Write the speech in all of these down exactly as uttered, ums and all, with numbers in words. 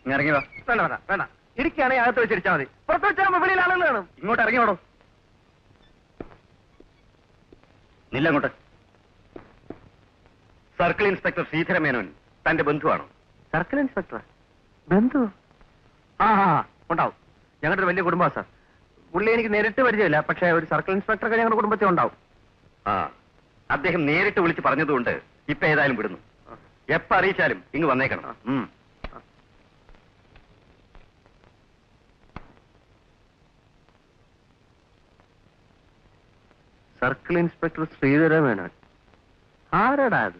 ഇറങ്ങി വാ. വേണ്ട വേണ്ട വേണ്ട, ഇരിക്കുകയാണെങ്കിൽ അകത്ത് വെച്ചിരിച്ചാൽ മതി. പുറത്ത് വെച്ചാൽ വെളിയിൽ ആളുകൾ കാണും. ഇങ്ങോട്ട് ഇറങ്ങി വേണോ? നില്ലങ്ങോട്ട്. സർക്കിൾ ഇൻസ്പെക്ടർ ശ്രീധരമേനോൻ തന്റെ ബന്ധുവാണോ? സർക്കിൾ ഇൻസ്പെക്ടർ ബന്ധു? ആ ആ ഉണ്ടാവും. ഞങ്ങളുടെ ഒരു വലിയ കുടുംബമാണ് സാർ. പുള്ളി എനിക്ക് നേരിട്ട് പരിചയമില്ല, പക്ഷേ ഒരു സർക്കിൾ ഇൻസ്പെക്ടറൊക്കെ ഞങ്ങളുടെ കുടുംബത്തിൽ ഉണ്ടാവും. ആ, അദ്ദേഹം നേരിട്ട് വിളിച്ച് പറഞ്ഞതുകൊണ്ട് ഇപ്പൊ ഏതായാലും വിടുന്നു. എപ്പ അറിയിച്ചാലും ഇങ്ങ് വന്നേക്കണം. ഉം. സർക്കിൾ ഇൻസ്പെക്ടർ ശ്രീധരമേനോൻ ആരാടാ അത്?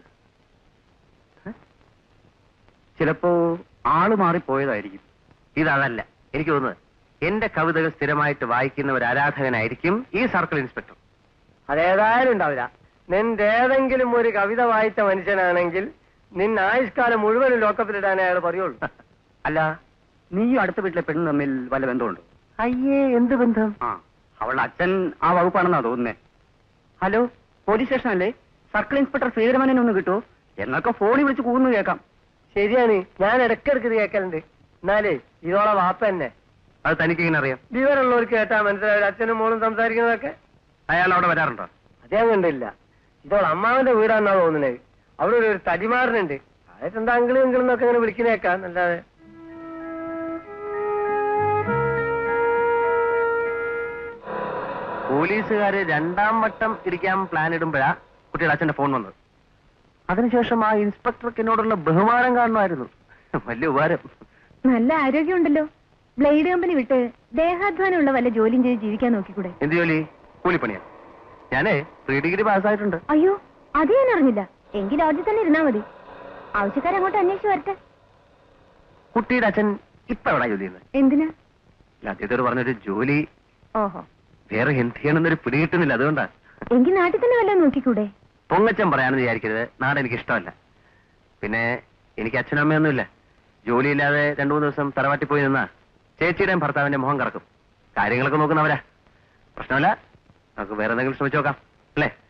ചിലപ്പോ ആള് മാറിപ്പോയതായിരിക്കും. ഇതല്ല, എനിക്ക് തോന്നുന്നത് എന്റെ കവിതകൾ സ്ഥിരമായിട്ട് വായിക്കുന്ന ഒരു ആരാധകനായിരിക്കും ഈ സർക്കിൾ ഇൻസ്പെക്ടർ. അതേതായാലും ഉണ്ടാവില്ല. നിന്റെ ഏതെങ്കിലും ഒരു കവിത വായിച്ച മനുഷ്യനാണെങ്കിൽ നിന്നെ ആയുഷ്കാലം മുഴുവനും ലോക്കപ്പിലിടാനേ അയാൾ പറയുള്ളൂ. അല്ല, നീയും അടുത്ത വീട്ടിലെ പെണ്ണും തമ്മിൽ വല്ല ബന്ധമുണ്ടോ? അയ്യേ, എന്ത് ബന്ധം? ആ, അവളുടെ അച്ഛൻ ആ വകുപ്പാണെന്നാ തോന്നുന്നേ. ഹലോ, പോലീസ് സ്റ്റേഷൻ അല്ലേ? സർക്കിൾ ഇൻസ്പെക്ടർ ശ്രീധരമേനോൻ ഒന്ന് കിട്ടുമോ? എന്നൊക്കെ ഫോണിൽ വിളിച്ച് കൂന്നു കേൾക്കാം. ശരിയാണ്, ഞാൻ ഇടയ്ക്കിടയ്ക്ക് ഇത് കേൾക്കലുണ്ട്. എന്നാലേ ഇതോളെ വാപ്പ തന്നെ. അത് തനിക്ക് ഇങ്ങനെ അറിയാം? വിവരമുള്ളവർക്ക് കേട്ടാ മനസ്സിലാവില്ല അച്ഛനും മോളും സംസാരിക്കുന്നതൊക്കെ. അയാൾ അവിടെ വരാറുണ്ടോ? അതേ കണ്ടില്ല. ഇതോളെ അമ്മാവന്റെ വീടാണെന്നാ തോന്നുന്നത്. അവിടെ ഒരു തടിമാറിനുണ്ട്. അതായത് അങ്കിളും ഇങ്കിളെന്നൊക്കെ ഇങ്ങനെ വിളിക്കുന്നേക്കാം. അല്ലാതെ പോലീസുകാര് രണ്ടാം വട്ടം ഇരിക്കാൻ പ്ലാൻ ഇടുമ്പോഴാ കുട്ടിയുടെ അച്ഛന്റെ ഫോൺ വന്നത്. അതിനുശേഷം ആ ഇൻസ്പെക്ടർക്ക് എന്നോടുള്ള ബഹുമാനം കാണുമായിരുന്നു. വലിയ ഉപകാരം. നല്ല ആരോഗ്യമുണ്ടല്ലോ. ബ്ലേഡ് കമ്പനി വിട്ട് ദേഹാധ്വാനമുള്ള വല്ല ജോലിയും ചെയ്ത് ജീവിക്കാൻ നോക്കിക്കൂടെ? എന്ത് ജോലി? കൂലിപ്പണിയാ. ഞാനേ പ്രീ ഡിഗ്രി പാസ്സായിട്ടുണ്ട്. അയ്യോ, അത് ഞാൻ അറിഞ്ഞില്ല. എങ്കിൽ ലോഡ്ജിൽ തന്നെ ഇരുന്നാ മതി. ആവശ്യക്കാരെ അങ്ങോട്ട് അന്വേഷിച്ചു വരട്ടെ. കുട്ടിയുടെ അച്ഛൻ ഇപ്പൊ എവിടെ ജോലി ചെയ്യുന്നത്? എന്തിനാ? അദ്ദേഹത്തോട് പറഞ്ഞൊരു ജോലി. ഓഹോ, വേറെ എന്ത് ചെയ്യണമെന്നൊരു പിടി കിട്ടുന്നില്ല, അതുകൊണ്ടാ. എങ്കിൽ നാട്ടിൽ തന്നെ വല്ലതും നോക്കിക്കൂടെ? പൊങ്ങച്ചൻ പറയാണെന്ന് വിചാരിക്കരുത്. നാട് എനിക്ക് ഇഷ്ടമല്ല. പിന്നെ എനിക്ക് അച്ഛനും അമ്മയൊന്നുമില്ല. ജോലിയില്ലാതെ രണ്ടു മൂന്ന് ദിവസം തറവാട്ടി പോയി നിന്നാ ചേച്ചിയുടെയും ഭർത്താവിന്റെ മുഖം കറക്കും. കാര്യങ്ങളൊക്കെ നോക്കുന്നവരാ. പ്രശ്നമല്ല, നമുക്ക് വേറെ എന്തെങ്കിലും ശ്രമിച്ചു നോക്കാം അല്ലേ?